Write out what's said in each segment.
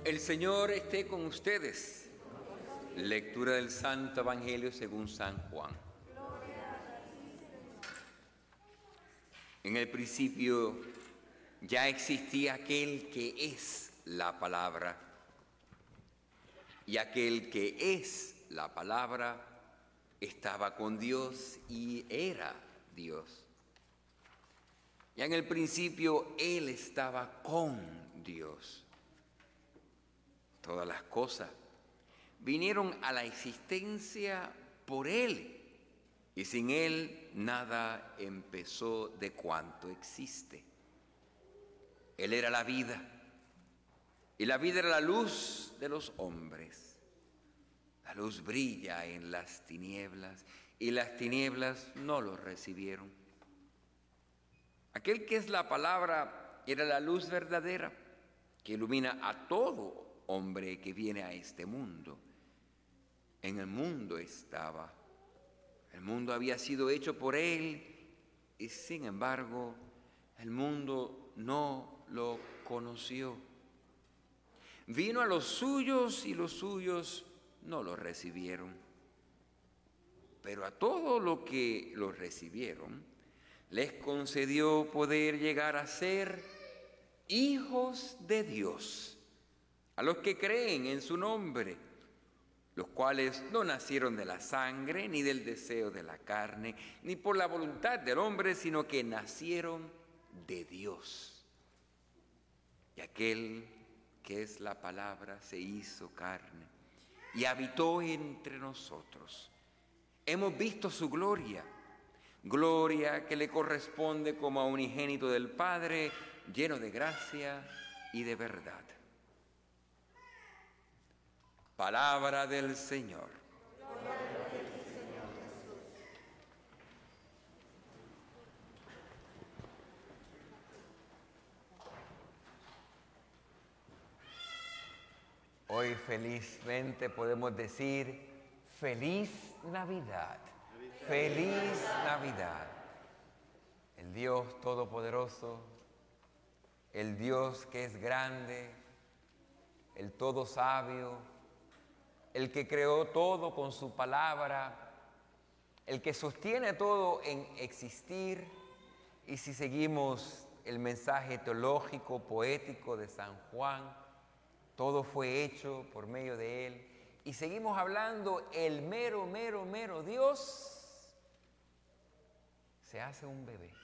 El Señor esté con ustedes. Lectura del Santo Evangelio según San Juan. En el principio ya existía aquel que es la palabra, y aquel que es la palabra estaba con Dios y era Dios. Ya en el principio Él estaba con Dios. Todas las cosas vinieron a la existencia por Él, y sin Él nada empezó de cuanto existe. Él era la vida, y la vida era la luz de los hombres. La luz brilla en las tinieblas, y las tinieblas no lo recibieron. Aquel que es la palabra era la luz verdadera, que ilumina a todo hombre que viene a este mundo. En el mundo estaba, el mundo había sido hecho por Él, y sin embargo el mundo no lo conoció. Vino a los suyos y los suyos no lo recibieron. Pero a todos los que lo recibieron, les concedió poder llegar a ser hijos de Dios, a los que creen en su nombre, los cuales no nacieron de la sangre, ni del deseo de la carne, ni por la voluntad del hombre, sino que nacieron de Dios. Y aquel que es la palabra se hizo carne y habitó entre nosotros. Hemos visto su gloria, gloria que le corresponde como a unigénito del Padre, lleno de gracia y de verdad. Palabra del Señor. Hoy felizmente podemos decir feliz Navidad, feliz Navidad. El Dios Todopoderoso, el Dios que es grande, el todo sabio, el que creó todo con su palabra, el que sostiene todo en existir. Y si seguimos el mensaje teológico, poético de San Juan, todo fue hecho por medio de Él. Y seguimos hablando, el mero Dios se hace un bebé.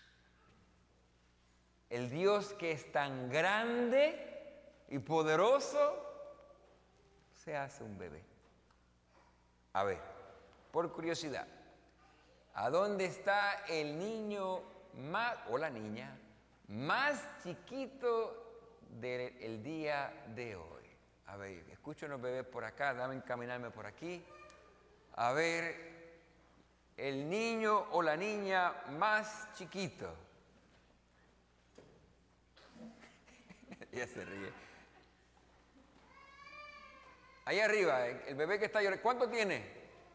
El Dios que es tan grande y poderoso se hace un bebé. A ver, por curiosidad, ¿a dónde está el niño más, o la niña, más chiquito del día de hoy? A ver, escucho unos bebés por acá, dame encaminarme por aquí. A ver, el niño o la niña más chiquito. Ya se ríe. Ahí arriba, el bebé que está llorando, ¿cuánto tiene?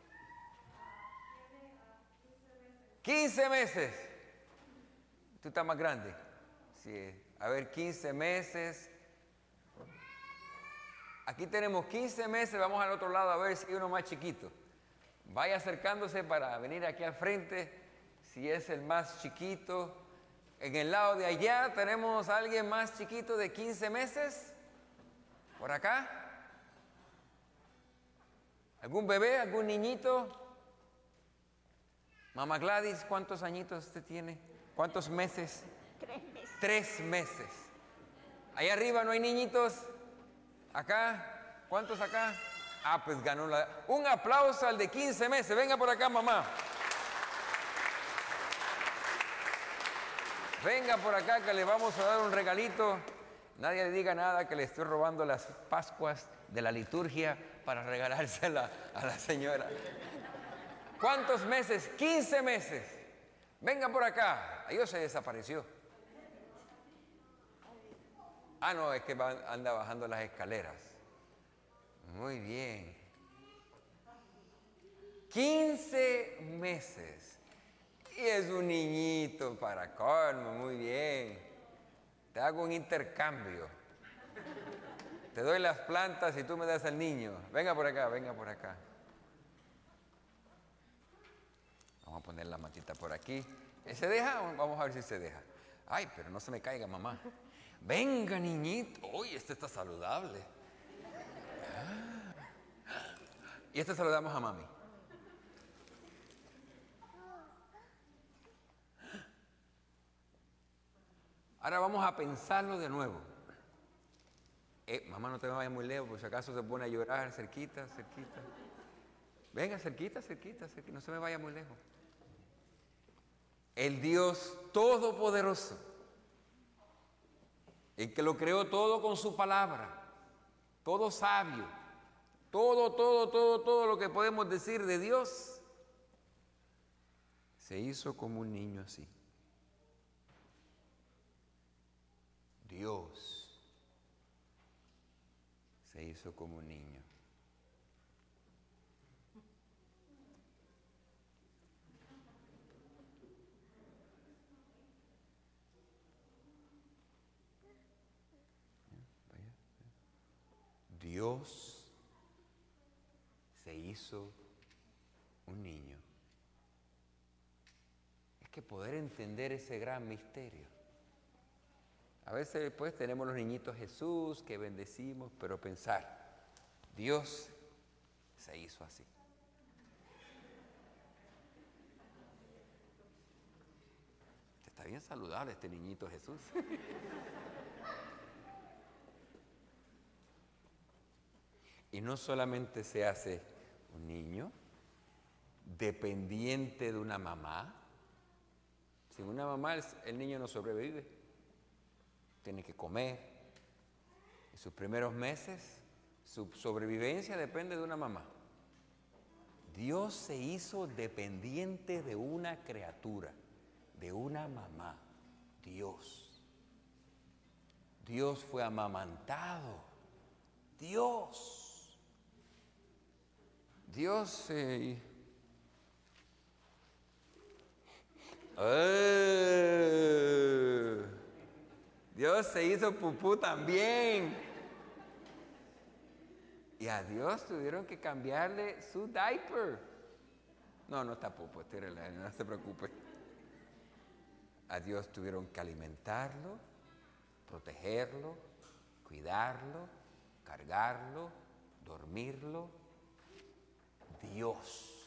15 meses. ¿Tú estás más grande? Sí. A ver, 15 meses. Aquí tenemos 15 meses, vamos al otro lado a ver si hay uno más chiquito. Vaya acercándose para venir aquí al frente, si es el más chiquito. En el lado de allá tenemos a alguien más chiquito de 15 meses. ¿Por acá? ¿Algún bebé? ¿Algún niñito? Mamá Gladys, ¿cuántos añitos usted tiene? ¿Cuántos meses? 3 meses. 3 meses. Ahí arriba no hay niñitos. Acá, ¿cuántos acá? Ah, pues ganó la... Un aplauso al de 15 meses. Venga por acá, mamá. Venga por acá que le vamos a dar un regalito. Nadie le diga nada que le estoy robando las Pascuas de la liturgia para regalársela a la señora. ¿Cuántos meses? 15 meses. Venga por acá. Ahí se desapareció. Ah, no, es que anda bajando las escaleras. Muy bien. 15 meses. Y es un niñito para colmo, muy bien. Te hago un intercambio. Te doy las plantas y tú me das al niño. Venga por acá, venga por acá. Vamos a poner la matita por aquí. ¿Se deja? Vamos a ver si se deja. Ay, pero no se me caiga, mamá. Venga, niñito. Uy, este está saludable. Y este se lo damos a mami. Ahora vamos a pensarlo de nuevo. Mamá, no te vayas muy lejos, por si acaso se pone a llorar, cerquita, cerquita. Venga, cerquita, cerquita, cerquita, no se me vaya muy lejos. El Dios Todopoderoso, el que lo creó todo con su palabra, todo sabio, todo lo que podemos decir de Dios, se hizo como un niño así. Dios se hizo como un niño. Dios se hizo un niño. Es que poder entender ese gran misterio. A veces pues tenemos los niñitos Jesús que bendecimos, pero pensar, Dios se hizo así. Está bien saludable este niñito Jesús. Y no solamente se hace un niño dependiente de una mamá. Sin una mamá el niño no sobrevive. Tiene que comer. En sus primeros meses su sobrevivencia depende de una mamá. Dios se hizo dependiente de una criatura, de una mamá. Dios. Dios fue amamantado. Dios Dios se hizo pupú también. Y a Dios tuvieron que cambiarle su diaper. No está pupú, no se preocupe. A Dios tuvieron que alimentarlo, protegerlo, cuidarlo, cargarlo, dormirlo. Dios.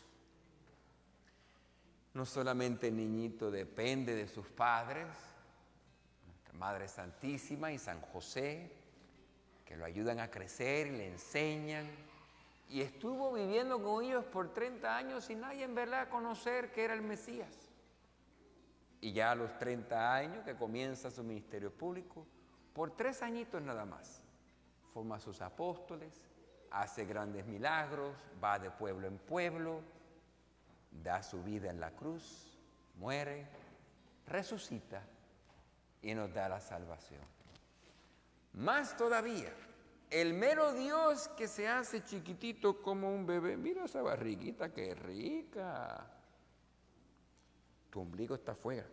No solamente el niñito depende de sus padres, nuestra Madre Santísima y San José, que lo ayudan a crecer y le enseñan. Y estuvo viviendo con ellos por 30 años sin nadie en verdad conocer que era el Mesías. Y ya a los 30 años que comienza su ministerio público, por 3 añitos nada más, forma a sus apóstoles, hace grandes milagros, va de pueblo en pueblo, da su vida en la cruz, muere, resucita y nos da la salvación. Más todavía, el mero Dios que se hace chiquitito como un bebé. Mira esa barriguita, qué rica. Tu ombligo está afuera.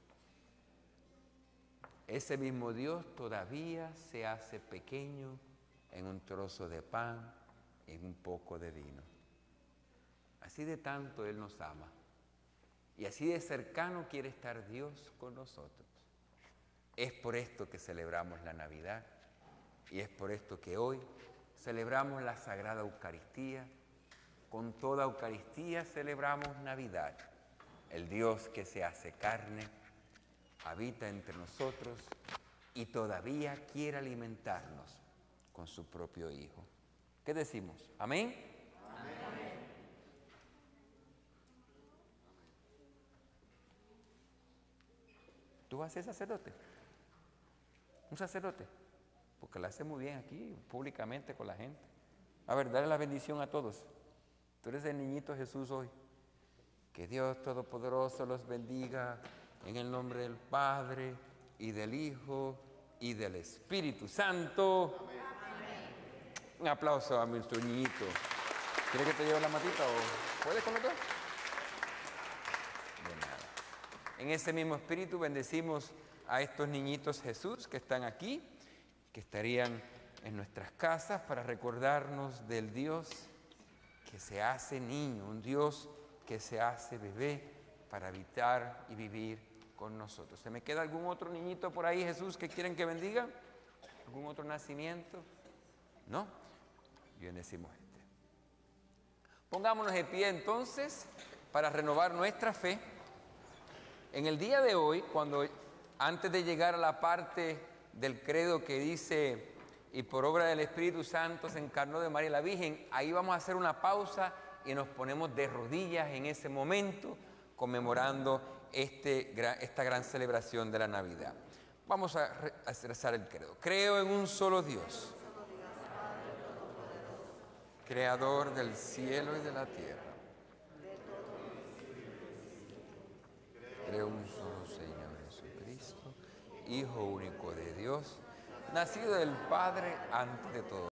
Ese mismo Dios todavía se hace pequeño en un trozo de pan, en un poco de vino. Así de tanto Él nos ama. Y así de cercano quiere estar Dios con nosotros. Es por esto que celebramos la Navidad. Y es por esto que hoy celebramos la Sagrada Eucaristía. Con toda Eucaristía celebramos Navidad. El Dios que se hace carne, habita entre nosotros y todavía quiere alimentarnos con su propio Hijo. ¿Qué decimos? ¿Amén? Amén. ¿Tú vas a ser sacerdote? ¿Un sacerdote? Porque lo hace muy bien aquí, públicamente con la gente. A ver, dale la bendición a todos. Tú eres el niñito Jesús hoy. Que Dios Todopoderoso los bendiga en el nombre del Padre y del Hijo y del Espíritu Santo. Amén. Un aplauso a nuestro niñito. ¿Quieres que te lleve la matita o puedes con los dos? De nada. En ese mismo espíritu bendecimos a estos niñitos Jesús que están aquí, que estarían en nuestras casas para recordarnos del Dios que se hace niño, un Dios que se hace bebé para habitar y vivir con nosotros. ¿Se me queda algún otro niñito por ahí, Jesús, que quieren que bendiga? ¿Algún otro nacimiento? ¿No? Bien, decimos este. Pongámonos de pie entonces para renovar nuestra fe. En el día de hoy, antes de llegar a la parte del credo que dice, y por obra del Espíritu Santo se encarnó de María la Virgen, ahí vamos a hacer una pausa y nos ponemos de rodillas en ese momento, conmemorando esta gran celebración de la Navidad. Vamos a rezar el credo. Creo en un solo Dios, creador del cielo y de la tierra. Creo en un solo Señor Jesucristo, Hijo único de Dios, nacido del Padre antes de todo.